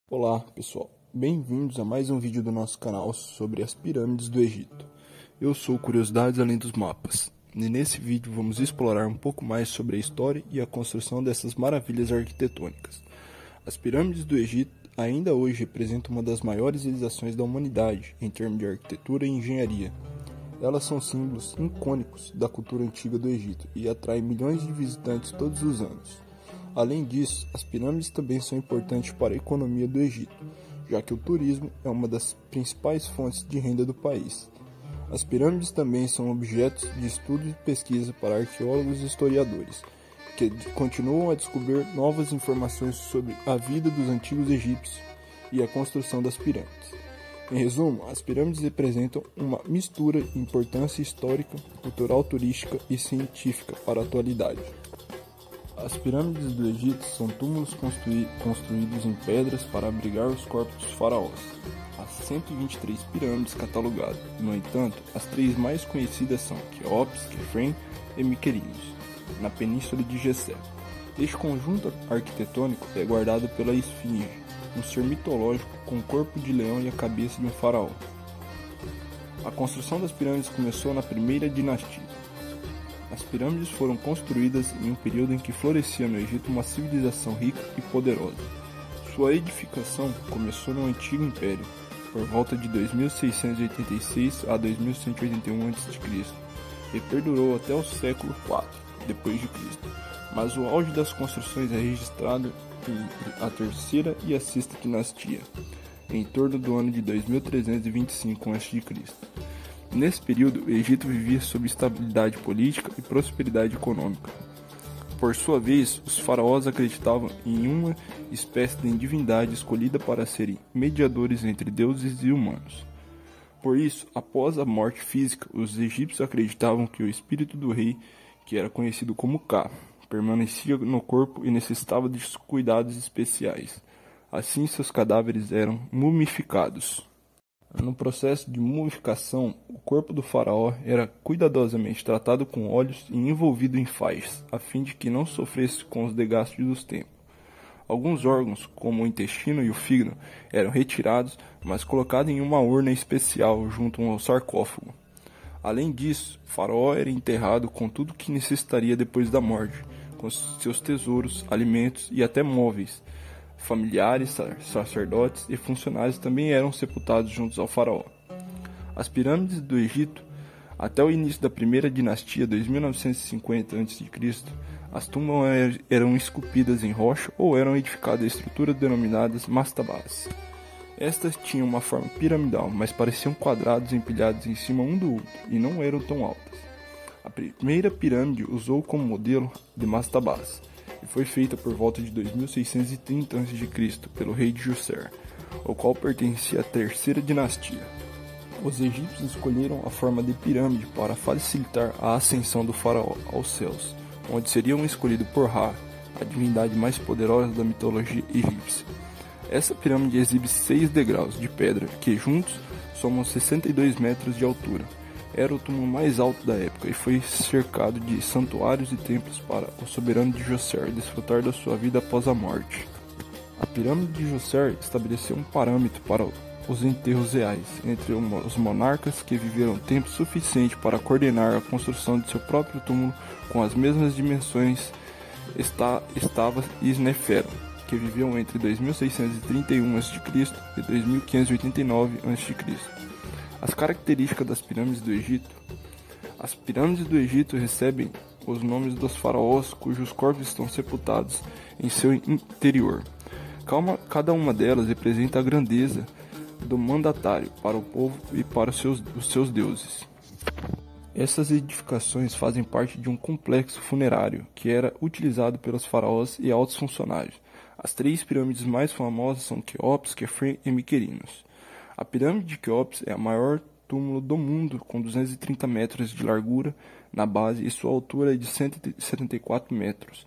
Olá pessoal, bem-vindos a mais um vídeo do nosso canal sobre as pirâmides do Egito. Eu sou Curiosidades Além dos Mapas e nesse vídeo vamos explorar um pouco mais sobre a história e a construção dessas maravilhas arquitetônicas. As pirâmides do Egito ainda hoje representam uma das maiores realizações da humanidade em termos de arquitetura e engenharia. Elas são símbolos icônicos da cultura antiga do Egito e atraem milhões de visitantes todos os anos. Além disso, as pirâmides também são importantes para a economia do Egito, já que o turismo é uma das principais fontes de renda do país. As pirâmides também são objetos de estudo e pesquisa para arqueólogos e historiadores, que continuam a descobrir novas informações sobre a vida dos antigos egípcios e a construção das pirâmides. Em resumo, as pirâmides representam uma mistura de importância histórica, cultural, turística e científica para a atualidade. As pirâmides do Egito são túmulos construídos em pedras para abrigar os corpos dos faraós. Há 123 pirâmides catalogadas. No entanto, as três mais conhecidas são Quéops, Quefren e Mycerinhos, na Península de Gizé. Este conjunto arquitetônico é guardado pela Esfinge, um ser mitológico com o corpo de leão e a cabeça de um faraó. A construção das pirâmides começou na primeira dinastia. As pirâmides foram construídas em um período em que florescia no Egito uma civilização rica e poderosa. Sua edificação começou no Antigo Império, por volta de 2686 a 2181 a.C., e perdurou até o século IV d.C., mas o auge das construções é registrado entre a terceira e a sexta dinastia, em torno do ano de 2325 a.C. Nesse período, o Egito vivia sob estabilidade política e prosperidade econômica. Por sua vez, os faraós acreditavam em uma espécie de divindade escolhida para serem mediadores entre deuses e humanos. Por isso, após a morte física, os egípcios acreditavam que o espírito do rei, que era conhecido como Ka, permanecia no corpo e necessitava de cuidados especiais. Assim, seus cadáveres eram mumificados. No processo de mumificação, o corpo do faraó era cuidadosamente tratado com óleos e envolvido em faixas, a fim de que não sofresse com os desgastes dos tempos. Alguns órgãos, como o intestino e o fígado, eram retirados, mas colocados em uma urna especial junto ao sarcófago. Além disso, o faraó era enterrado com tudo o que necessitaria depois da morte, com seus tesouros, alimentos e até móveis. Familiares, sacerdotes e funcionários também eram sepultados juntos ao faraó. As pirâmides do Egito, até o início da primeira dinastia, 2950 a.C., as tumbas eram esculpidas em rocha ou eram edificadas em estruturas denominadas mastabas. Estas tinham uma forma piramidal, mas pareciam quadrados empilhados em cima um do outro e não eram tão altas. A primeira pirâmide usou como modelo de mastabas e foi feita por volta de 2630 a.C. pelo rei de Djoser, o qual pertencia à terceira dinastia. Os egípcios escolheram a forma de pirâmide para facilitar a ascensão do faraó aos céus, onde seriam escolhidos por Ra, a divindade mais poderosa da mitologia egípcia. Essa pirâmide exibe 6 degraus de pedra que juntos somam 62 metros de altura. Era o túmulo mais alto da época e foi cercado de santuários e templos para o soberano de Djoser desfrutar da sua vida após a morte. A pirâmide de Djoser estabeleceu um parâmetro para os enterros reais entre os monarcas que viveram tempo suficiente para coordenar a construção de seu próprio túmulo com as mesmas dimensões. Estava e Snefero, que viviam entre 2631 a.C. e 2589 a.C. As características das pirâmides do Egito. As pirâmides do Egito recebem os nomes dos faraós cujos corpos estão sepultados em seu interior. Cada uma delas representa a grandeza do mandatário para o povo e para os seus deuses. Essas edificações fazem parte de um complexo funerário que era utilizado pelos faraós e altos funcionários. As três pirâmides mais famosas são Quéops, Quefren e Mycerinhos. A pirâmide de Quéops é a maior túmulo do mundo, com 230 metros de largura na base e sua altura é de 174 metros.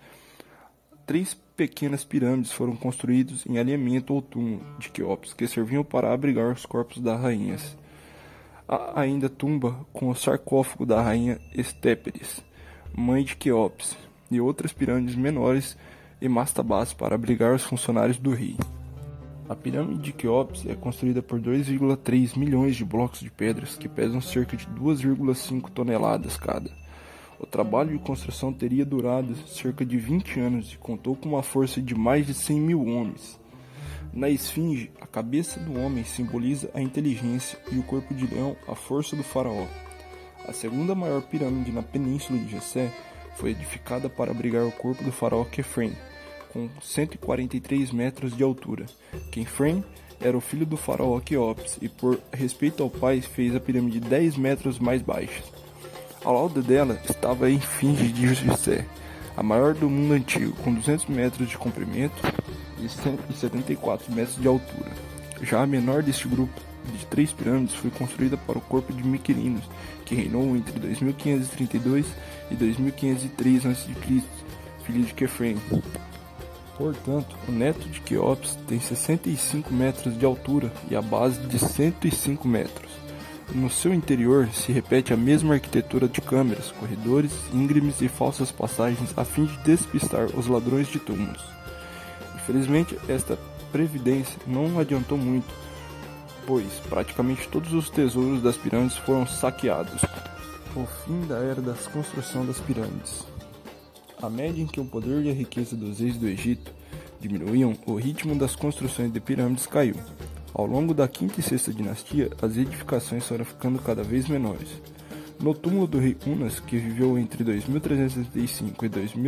3 pequenas pirâmides foram construídas em alinhamento ao túmulo de Quéops, que serviam para abrigar os corpos das rainhas. Há ainda a tumba com o sarcófago da rainha Estéperes, mãe de Quéops, e outras pirâmides menores e mastabas para abrigar os funcionários do rei. A pirâmide de Quéops é construída por 2,3 milhões de blocos de pedras que pesam cerca de 2,5 toneladas cada. O trabalho de construção teria durado cerca de 20 anos e contou com uma força de mais de 100 mil homens. Na esfinge, a cabeça do homem simboliza a inteligência e o corpo de leão a força do faraó. A segunda maior pirâmide na península de Gizé foi edificada para abrigar o corpo do faraó Quefren, com 143 metros de altura. Quefren era o filho do faraó Quéops e, por respeito ao pai, fez a pirâmide 10 metros mais baixa. Ao lado dela estava a esfinge de Gizé, a maior do mundo antigo, com 200 metros de comprimento e 174 metros de altura. Já a menor deste grupo de 3 pirâmides foi construída para o corpo de Miquerinos, que reinou entre 2532 e 2503 a.C., filho de Quefren. Portanto, o neto de Quéops tem 65 metros de altura e a base de 105 metros. No seu interior se repete a mesma arquitetura de câmeras, corredores íngremes e falsas passagens a fim de despistar os ladrões de túmulos. Infelizmente, esta previdência não adiantou muito, pois praticamente todos os tesouros das pirâmides foram saqueados. O fim da era da construção das pirâmides. À medida em que o poder e a riqueza dos reis do Egito diminuíam, o ritmo das construções de pirâmides caiu. Ao longo da quinta e sexta dinastia, as edificações foram ficando cada vez menores. No túmulo do rei Unas, que viveu entre 2365 e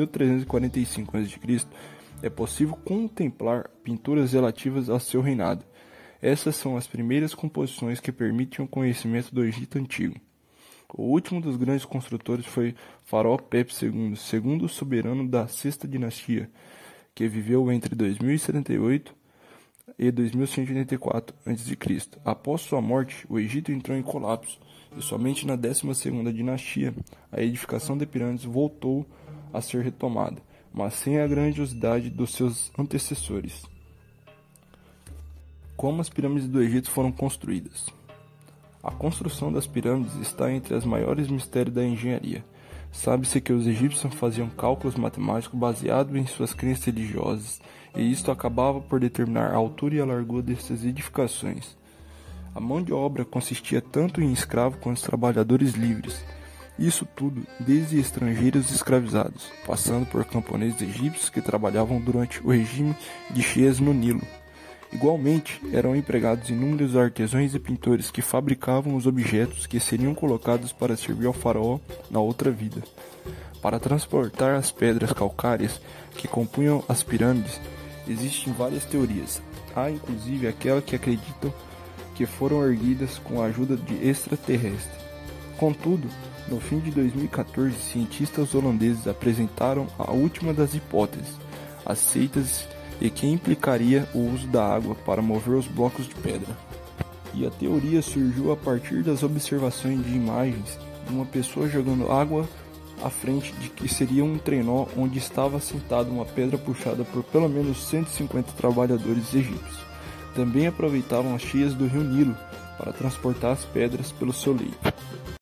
2345 a.C., é possível contemplar pinturas relativas ao seu reinado. Essas são as primeiras composições que permitem o conhecimento do Egito Antigo. O último dos grandes construtores foi Faraó Pepi II, segundo soberano da sexta dinastia, que viveu entre 2078 e 2184 a.C. Após sua morte, o Egito entrou em colapso, e somente na 12ª dinastia a edificação de pirâmides voltou a ser retomada, mas sem a grandiosidade dos seus antecessores. Como as pirâmides do Egito foram construídas? A construção das pirâmides está entre os maiores mistérios da engenharia. Sabe-se que os egípcios faziam cálculos matemáticos baseados em suas crenças religiosas, e isto acabava por determinar a altura e a largura dessas edificações. A mão de obra consistia tanto em escravos quanto em trabalhadores livres. Isso tudo desde estrangeiros escravizados, passando por camponeses egípcios que trabalhavam durante o regime de cheias no Nilo. Igualmente, eram empregados inúmeros artesãos e pintores que fabricavam os objetos que seriam colocados para servir ao faraó na outra vida. Para transportar as pedras calcárias que compunham as pirâmides, existem várias teorias. Há inclusive aquela que acreditam que foram erguidas com a ajuda de extraterrestres. Contudo, no fim de 2014, cientistas holandeses apresentaram a última das hipóteses aceitas e que implicaria o uso da água para mover os blocos de pedra. E a teoria surgiu a partir das observações de imagens de uma pessoa jogando água à frente de que seria um trenó onde estava assentada uma pedra puxada por pelo menos 150 trabalhadores egípcios. Também aproveitavam as cheias do rio Nilo para transportar as pedras pelo seu leito.